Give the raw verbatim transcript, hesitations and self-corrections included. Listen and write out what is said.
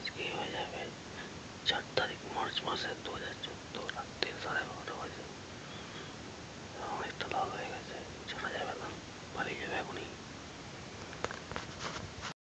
আজকেই হয়ে যাবে চার তারিখ মার্চ মাসের দু হাজার চোদ্দো রাত্রি সাড়ে বারোটা।